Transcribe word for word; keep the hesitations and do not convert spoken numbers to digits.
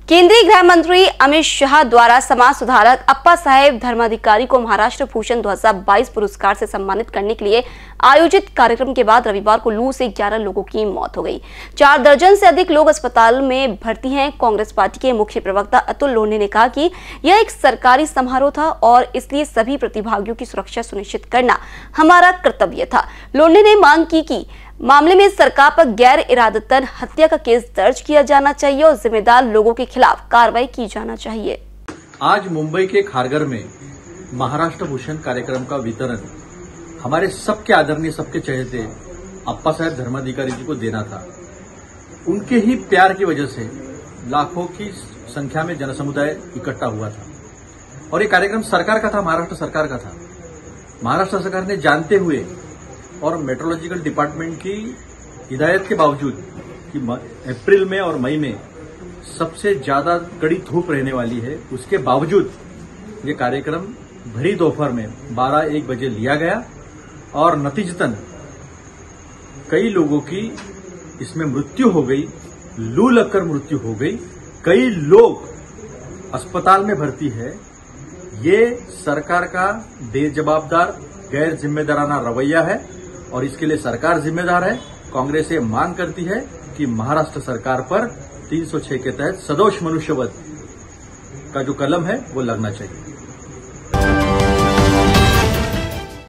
केंद्रीय गृह मंत्री अमित शाह द्वारा समाज सुधारक अप्पा साहेब धर्माधिकारी को महाराष्ट्र भूषण दो हज़ार बाईस पुरस्कार से सम्मानित करने के लिए आयोजित कार्यक्रम के बाद रविवार को लू से ग्यारह लोगों की मौत हो गई। चार दर्जन से अधिक लोग अस्पताल में भर्ती हैं। कांग्रेस पार्टी के मुख्य प्रवक्ता अतुल लोंढे ने कहा कि यह एक सरकारी समारोह था और इसलिए सभी प्रतिभागियों की सुरक्षा सुनिश्चित करना हमारा कर्तव्य था। लोंढे ने मांग की कि मामले में सरकार पर गैर इरादतन हत्या का केस दर्ज किया जाना चाहिए और जिम्मेदार लोगों के खिलाफ कार्रवाई की जाना चाहिए। आज मुंबई के खारघर में महाराष्ट्र भूषण कार्यक्रम का वितरण हमारे सबके आदरणीय, सबके चहेते अप्पा साहेब धर्माधिकारी जी को देना था। उनके ही प्यार की वजह से लाखों की संख्या में जनसमुदाय इकट्ठा हुआ था और ये कार्यक्रम सरकार का था, महाराष्ट्र सरकार का था। महाराष्ट्र सरकार ने जानते हुए और मेट्रोलॉजिकल डिपार्टमेंट की हिदायत के बावजूद कि अप्रैल में और मई में सबसे ज्यादा कड़ी धूप रहने वाली है, उसके बावजूद ये कार्यक्रम भरी दोपहर में बारह एक बजे लिया गया और नतीजतन कई लोगों की इसमें मृत्यु हो गई, लू लगकर मृत्यु हो गई, कई लोग अस्पताल में भर्ती है। ये सरकार का बेजवाबदार, गैर जिम्मेदाराना रवैया है और इसके लिए सरकार जिम्मेदार है। कांग्रेस ये मांग करती है कि महाराष्ट्र सरकार पर तीन सौ छह के तहत सदोष मनुष्यवध का जो कलम है वो लगना चाहिए।